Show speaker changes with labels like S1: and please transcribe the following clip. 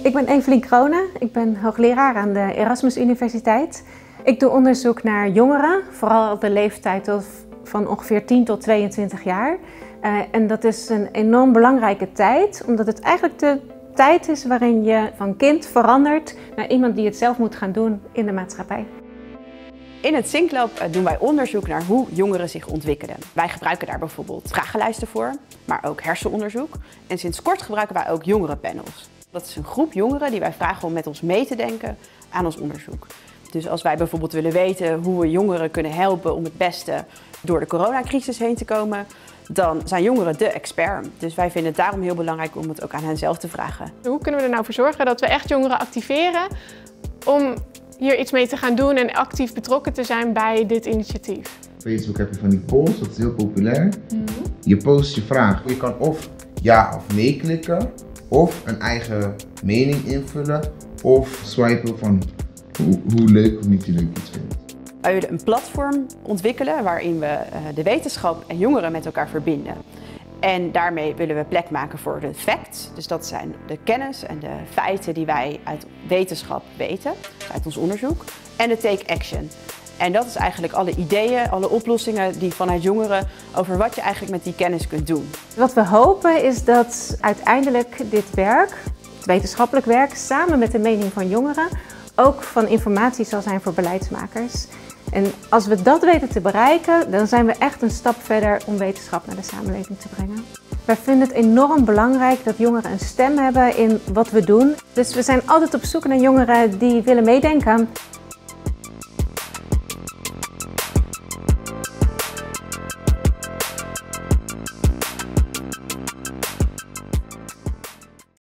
S1: Ik ben Evelien Kronen, ik ben hoogleraar aan de Erasmus Universiteit. Ik doe onderzoek naar jongeren, vooral op de leeftijd van ongeveer 10 tot 22 jaar. En dat is een enorm belangrijke tijd, omdat het eigenlijk de tijd is waarin je van kind verandert naar iemand die het zelf moet gaan doen in de maatschappij.
S2: In het Sync-lab doen wij onderzoek naar hoe jongeren zich ontwikkelen. Wij gebruiken daar bijvoorbeeld vragenlijsten voor, maar ook hersenonderzoek. En sinds kort gebruiken wij ook jongerenpanels. Dat is een groep jongeren die wij vragen om met ons mee te denken aan ons onderzoek. Dus als wij bijvoorbeeld willen weten hoe we jongeren kunnen helpen om het beste door de coronacrisis heen te komen, dan zijn jongeren de expert. Dus wij vinden het daarom heel belangrijk om het ook aan hen zelf te vragen.
S3: Hoe kunnen we er nou voor zorgen dat we echt jongeren activeren om hier iets mee te gaan doen en actief betrokken te zijn bij dit initiatief?
S4: Op Facebook heb je van die polls, dat is heel populair. Je post je vraag. Je kan of ja of nee klikken, of een eigen mening invullen, of swipen van hoe leuk of niet leuk iets vindt.
S2: Wij willen een platform ontwikkelen waarin we de wetenschap en jongeren met elkaar verbinden. En daarmee willen we plek maken voor de facts, dus dat zijn de kennis en de feiten die wij uit wetenschap weten, uit ons onderzoek, en de take action. En dat is eigenlijk alle ideeën, alle oplossingen die vanuit jongeren over wat je eigenlijk met die kennis kunt doen.
S1: Wat we hopen is dat uiteindelijk dit werk, het wetenschappelijk werk, samen met de mening van jongeren, ook van informatie zal zijn voor beleidsmakers. En als we dat weten te bereiken, dan zijn we echt een stap verder om wetenschap naar de samenleving te brengen. Wij vinden het enorm belangrijk dat jongeren een stem hebben in wat we doen. Dus we zijn altijd op zoek naar jongeren die willen meedenken.